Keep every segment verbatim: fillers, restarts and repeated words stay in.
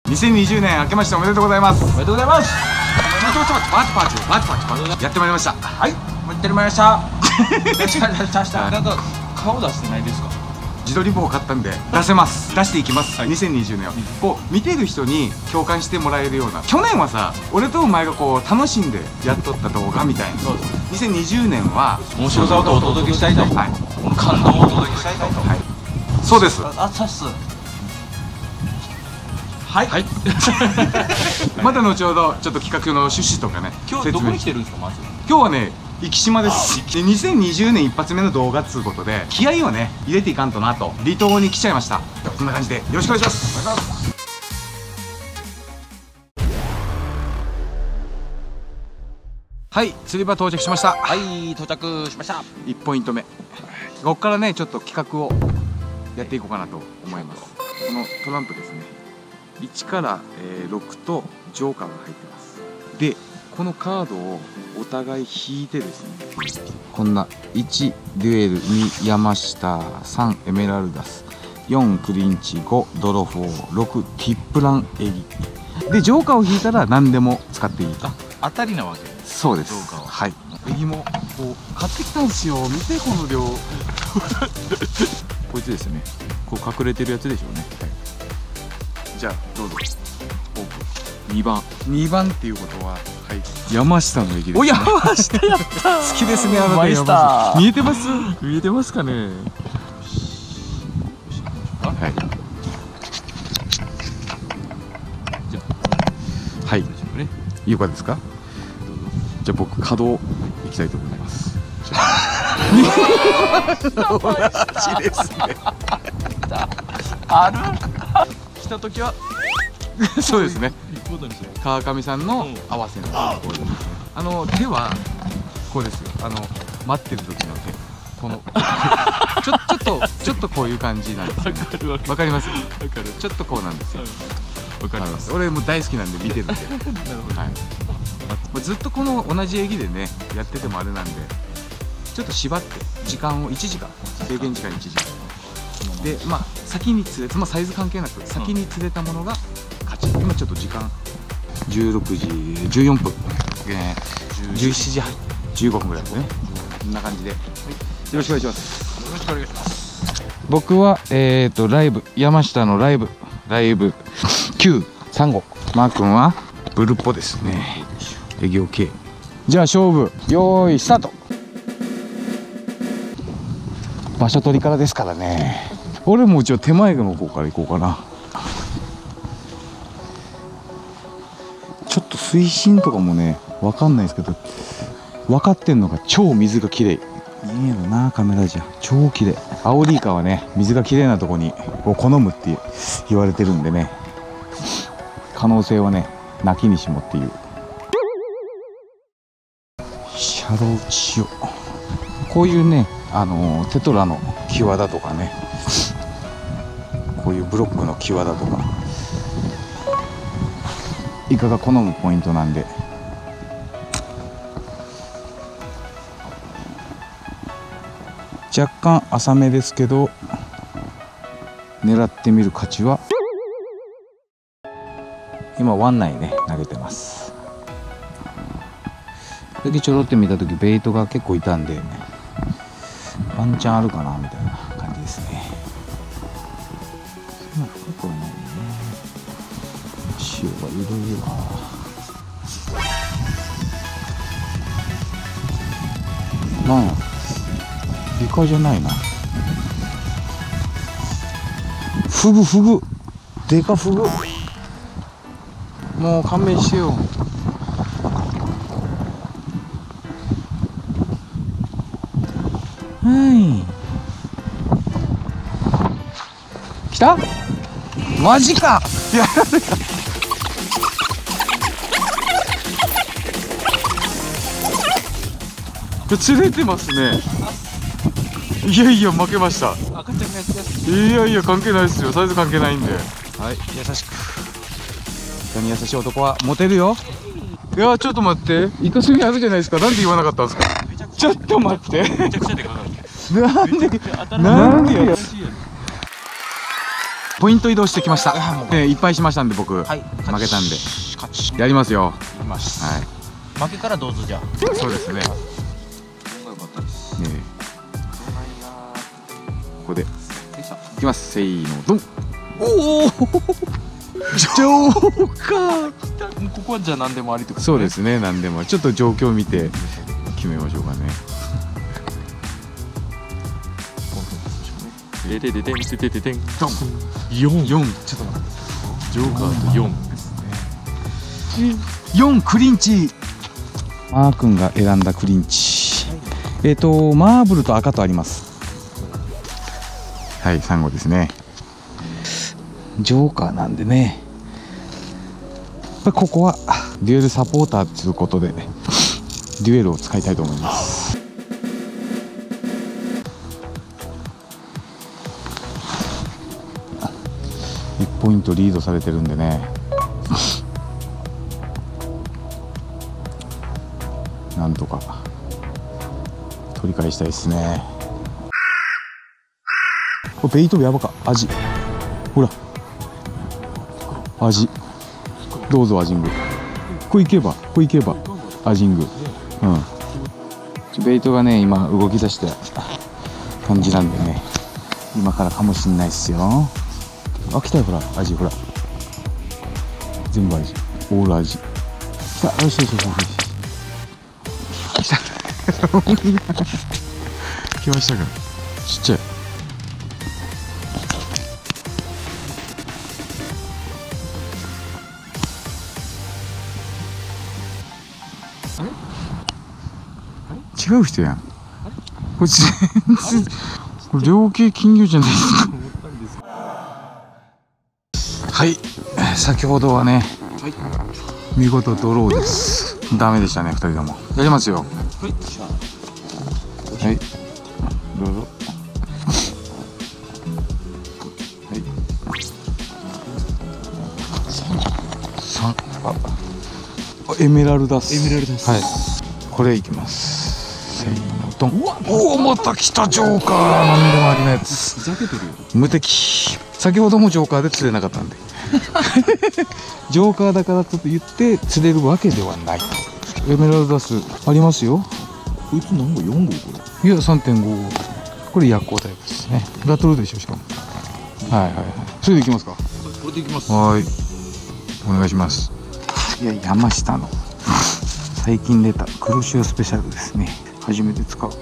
にせんにじゅうねん明けましておめでとうございます。 おめでとうございます。 ちょちょパチパチパチパチパチやってまいりました。 はい、やってまいりました。なんか顔出してないですか？ 自撮り棒を買ったんで出せます。出していきます。にせんにじゅうねんはこう見てる人に共感してもらえるような。去年はさ、俺とお前がこう楽しんでやっとった動画みたいな。にせんにじゅうねんは面白さをお届けしたいと。はい。この感動をお届けしたいと。はい。 そうです。 あ、さっす。はい。はい。 また後ほどちょっと企画の趣旨とかね。 今日どこに来てるんですかまず？ 今日はね、生島です。でにせんにじゅうねん一発目の動画っつうことで気合をね入れていかんとなと離島に来ちゃいました。こんな感じでよろしくお願いします。お願いします。はい、釣り場到着しました。 はい、到着しました。 いちポイントめ。ここからねちょっと企画をやっていこうかなと思います。このトランプですね。いちから、えー、ろくとジョーカーが入ってます。でこのカードをお互い引いてですね、こんないちデュエル、に山下、さんエメラルダス、よんクリンチ、ごドロフォー、ろくティップランエギでジョーカーを引いたら何でも使っていいと。 当たりなわけ。 そうです。 ジョーカーは。 はい。エギもこう買ってきたんですよ。見てこの量。こいつですね。こう隠れてるやつでしょうね。はい、じゃあどうぞ。オープン。にばん。にばんっていうことは、はい、山下の駅です、ね。お、山下やった。好きですね、あの山下。見えてます？見えてますかね。はい。じゃあ、はい。いうかですか？じゃあ僕稼働いきたいと思います。同じですね。 ある？来た時はそうですね。川上さんの合わせのこうですね。あの手はこうですよ。あの待ってる時の手。このちょちょっとちょっとこういう感じなんですよね。わかります？わかる。ちょっとこうなんですよ。わかります。俺も大好きなんで見てるんで。はい。ずっとこの同じ駅でねやっててもあれなんで、ちょっと縛って時間をいちじかん、制限時間いちじかんで、まあ先に釣れ、まあサイズ関係なく先に釣れたものが勝ち。今ちょっと時間じゅうろくじじゅうよんぷん、えー、じゅうしちじはん、じゅうごふんぐらいですね。こんな感じで、はい、よろしくお願いします。よろしくお願いします。僕はえっとライブ、山下のライブライブきゅうさんご、マー君はブルッポですね。営業系。じゃあ勝負よーいスタート。場所取りからですからね。俺も一応手前の方から行こうかな。ちょっと水深とかもね分かんないですけど、分かってんのが超水がきれい。見えるなカメラじゃ。超きれい。アオリイカはね水がきれいなとこにを好むって言われてるんでね、可能性はねなきにしもっていう。シャロウチヨ、こういうね、あのー、テトラのキワだとかね、こういうブロックのキワだとかイカが好むポイントなんで、若干浅めですけど狙ってみる価値は。今湾内ね投げてます。さっきちょろって見た時ベイトが結構いたんでワンチャンあるかなみたいな感じですね。そんな深くはないね。潮がいろいろな。なんやイカじゃないな。フグフグでかフグ。もう勘弁してよ。はい。来た？マジか。やられた。釣れてますね。いやいや負けました。 赤ちゃんのやつです。 いやいや関係ないですよ。サイズ関係ないんで。はい、 優しく。 人に優しい男はモテるよ。いやちょっと待って、イカスミあるじゃないですか。なんで言わなかったんですか。ちょっと待って。めちゃくちゃでかかった。なんでなんでや。 ポイント移動してきました。えー、いっぱいしましたんで僕、 はい、 負けたんで勝ちやりますよ。 いきます。 はい。 負けからどうぞじゃあ。 そうですね。ねえここでいきます。せーのドン。おおジョーカー。 ここはじゃあ何でもありってことね。 そうですね、何でもちょっと状況を見て決めましょうかね。 ででででんででででんドン。 よん。 よん。ちょっと待って。 ジョーカーとよんですね。よんクリンチ。マー君が選んだクリンチ。えっとマーブルと赤とあります。はい、サンゴですね。ジョーカーなんでね。ここはデュエルサポーターということでデュエルを使いたいと思います。いちポイントリードされてるんでね。なんとか取り返したいですね。これベイトやばか味。ほら味。どうぞアジング。これいけばこれいけばアジング。うん。ベイトがね今動き出した感じなんでね、今からかもしんないっすよ。あ、来たよ、ほら味、ほら全部味、オール味。来た。よしよしよしよし来た来ましたか。ちっちゃい。違う人やん。これ全然これ両系金魚じゃないですか。はい、先ほどはね、はい、見事ドローです。ダメでしたね、ふたりとも。やりますよ。はい、どうぞ。はい、さん、あ、エメラルダス。エメラルダス。はい、これいきます。せーのドン。おお、また来たジョーカー。なんでもありのやつ。ふざけてるよ。無敵。先ほどもジョーカーで釣れなかったんでジョーカーだからと言って釣れるわけではない。エメラルダスありますよ。 こいつ何号？よん号これ。いや さんてんご 号。これ夜光タイプですね。ラトルでしょ、しかも。はいはいはい。それでいきますか。これでいきます。 はい、お願いします。いや、山下の最近出た黒潮スペシャルですね。初めて使う。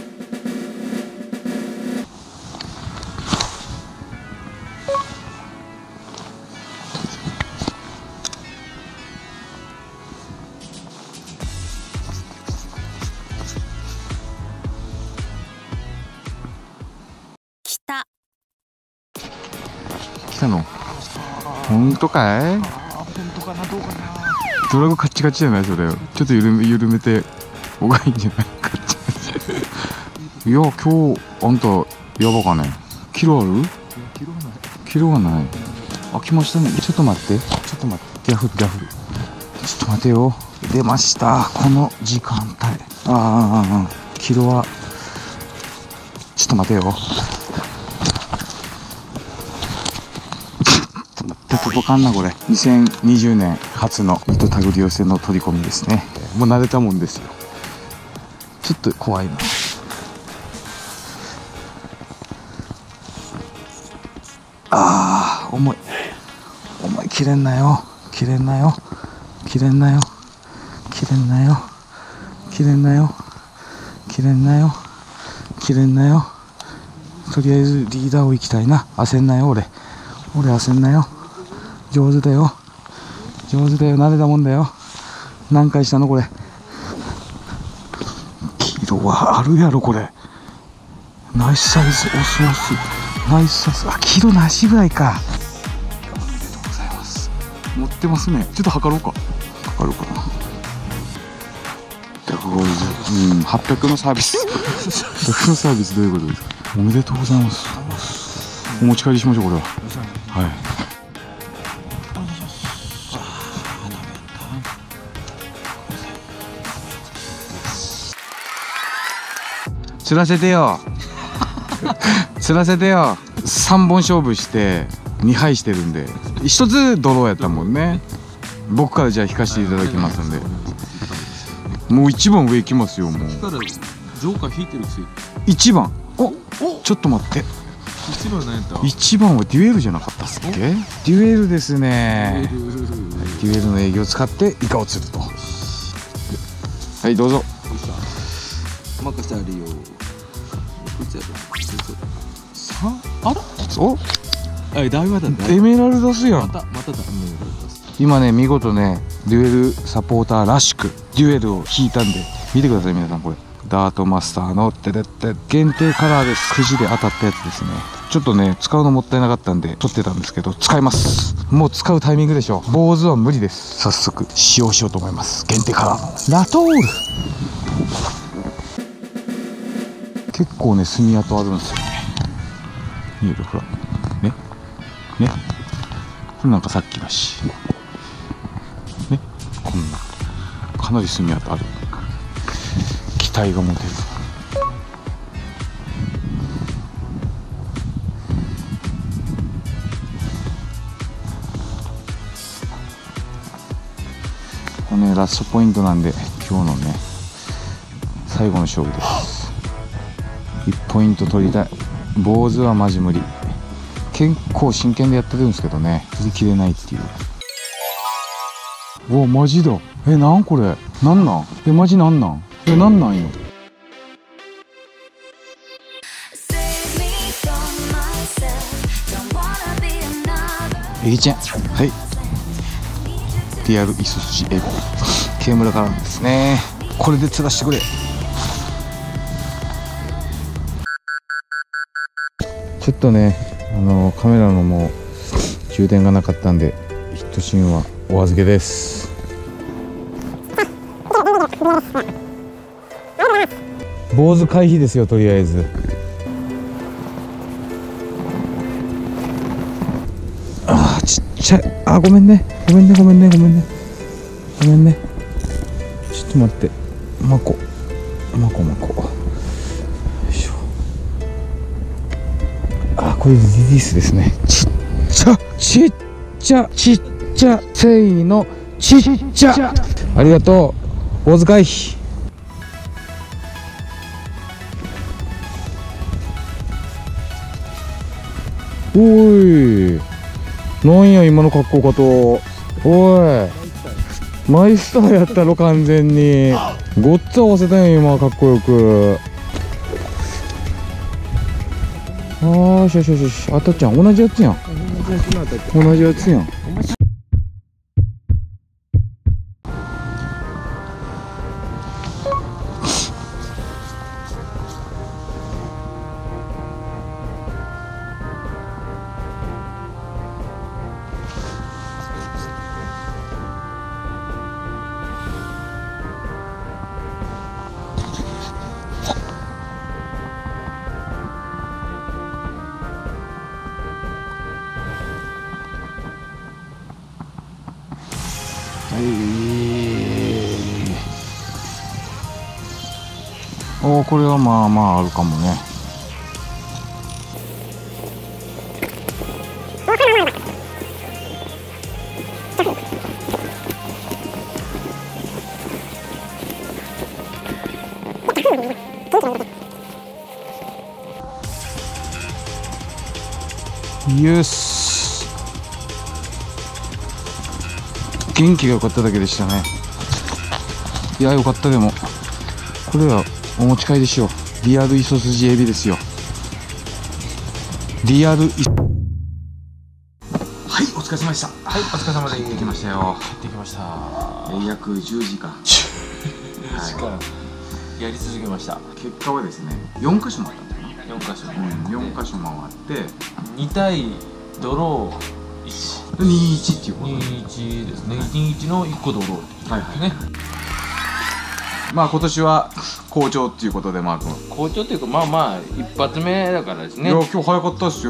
来た。 来たの。本当かい？ 本当かな、どうかな。 ドラゴカッチカチじゃないそれ。ちょっと緩め緩めておがいいんじゃないかいや、今日あんたやばかね。キロある？キロはない。キロはない。あ、来ましたね。ちょっと待って。ちょっと待って。ギャフルギャフル。ちょっと待てよ。出ました。この時間帯。ああ、ああ、キロは。ちょっと待てよ。ちょっと待って、届かんなこれ。にせんにじゅうねん初の糸手繰り寄せの取り込みですね。もう慣れたもんですよ。ちょっと怖いな。ああ、重い重い。切れんなよ、切れんなよ、切れんなよ、切れんなよ、切れんなよ、切れんなよ、切れんなよ。とりあえずリーダーを行きたいな。焦んなよ、俺俺焦んなよ。上手だよ、上手だよ。慣れたもんだよ。何回したのこれ。キロはあるやろこれ。ナイスサイズ。オスオスナイスサイズ。あ、キロなしぐらいか。おめでとうございます。持ってますね。ちょっと測ろうか。測ろうかな。うん、はっぴゃくのサービスはっぴゃくのサービスどういうことですか。おめでとうございます。お持ち帰りしましょうこれは。はい。釣らせてよ釣らせてよ。さんぼん勝負してにはいしてるんで、ひとつドローやったもんね。僕からじゃあ引かせていただきますんで、もういちばん上行きますよ。もうジョーカー引いてるくせいちばん、おちょっと待って、 いちばん何やった？ いちばんはデュエルじゃなかったっすっけ？デュエルですね。デュエルの営業を使ってイカを釣ると。はい、どうぞ。 任せてあるよ。 さあらおあ、だいぶだね。 エメラルダスやん。 またまただ。 今ね、見事ね、デュエルサポーターらしくデュエルを引いたんで、見てください皆さん。これダートマスターのテレッテ限定カラーです。くじで当たったやつですね。ちょっとね、使うのもったいなかったんで取ってたんですけど、使います。もう使うタイミングでしょ。坊主は無理です。早速使用しようと思います。限定カラーのラトール。結構ね、墨跡あるんですよね。見える？ほらねね、これなんかさっきだしね、こんなかなり墨跡ある。期待が持てる。これね、ラストポイントなんで、今日のね最後の勝負です。いちポイント取りたい。坊主はマジ無理。結構真剣でやってるんですけどね、振り切れないっていう。うわマジだ。え、なんこれ、なんなん、えマジなんなん、えなんなんよ。エギちゃん、はい、リアルイソスジエビケムラからですね。これで釣らしてくれ。ちょっとね、あのカメラのもう充電がなかったんで、ヒットシーンはお預けです。坊主回避ですよ、とりあえず。あーちっちゃい。あ、ごめんねごめんねごめんねごめんねごめんね。ちょっと待って、マコマコマコ、よいしょ。あ、これリリースですね。ちっちゃちっちゃちっちゃ、せいのちっちゃ。ありがとう、坊主回避。おい、なんや今の格好かと。おい、マイスターやったろ完全に。ごっつ合わせたよ今、かっこよく。あーよしよしよし、あたちゃん同じやつやん。同じやつやん。はい、おー、これはまあまああるかもね。よし、元気が良かっただけでしたね。いや、よかった。でもこれはお持ち帰りしよう。リアルイソスジエビですよ。リアルイソ。はい、お疲れ様でした。 はい、お疲れ様で帰ってきましたよ。 帰ってきました。 約じゅうじかんじゅうじかんやり続けました。 結果はですね、よんかしょ回ったんだよね。 よんかしょ、 うん、よんかしょ回ってに対ドローいち、 にいちっていうことで、 にいちですね。にいちのいっこドローはいはいね。 まあ今年は好調っていうことで、マー君好調っていうか、まあまあ一発目だからですね。 いや、今日早かったですよ。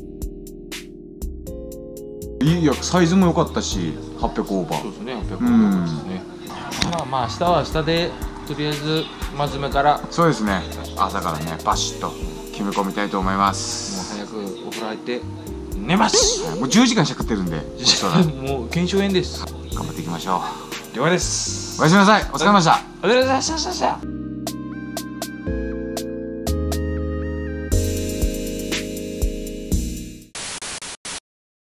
いや、サイズも良かったし、はっぴゃくオーバー。 そうですね、はっぴゃくオーバーですね。まあまあ明日は明日で、とりあえず真面目からそうですね、朝からねバシッと決め込みたいと思いまもうす。 早くお風呂入って寝ます。 もうじゅうじかんしか食ってるんで、 もう腱鞘炎です。 頑張っていきましょう。 了解です。 おやすみなさい。お疲れ様でした。 お疲れ様でした。